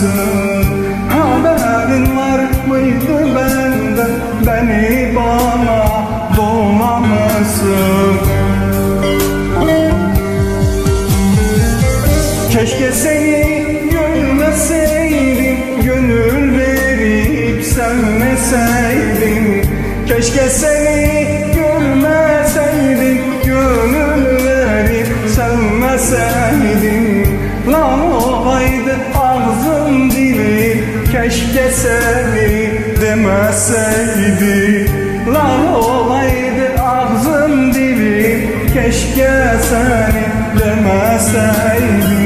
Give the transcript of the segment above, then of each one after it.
Haberin var mıydı benden, beni bana dolanasın? Keşke seni görmeseydim, gönül verip sevmeseydim. Keşke seni görmeseydim, gönül verip sevmeseydim. Lan olaydı ağzım dilim, keşke seni demeseydi. Lan olaydı ağzım dilim, keşke seni demeseydi.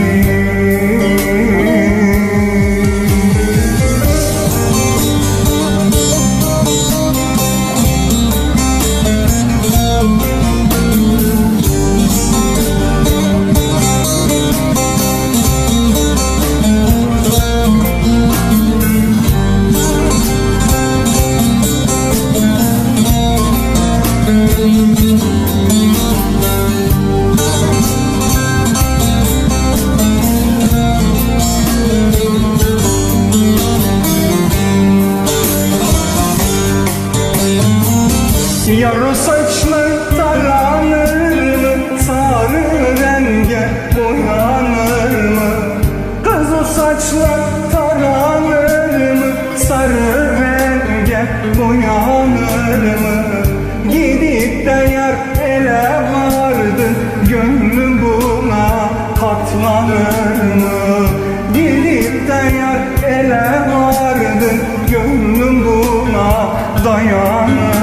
Yarı saçlı taranır mı, sarı renge boyanır mı? Kız o saçlar taranır mı, sarı renge boyanır mı? Gidip de yar ele vardı, gönlüm buna katlanır mı? Gidip de yar ele vardı, gönlüm buna dayanır.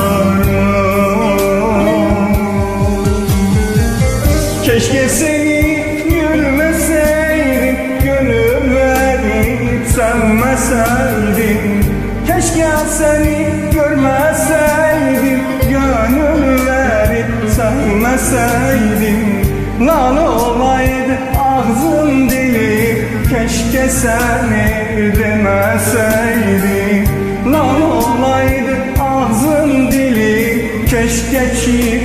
Keşke seni görmeseydim, gönül verip sevmeseydim. Keşke seni görmeseydim, gönül verip sevmeseydim. Lan olaydı ağzım dilim, keşke seni demeseydim. Lan olaydı ağzım dilim, keşke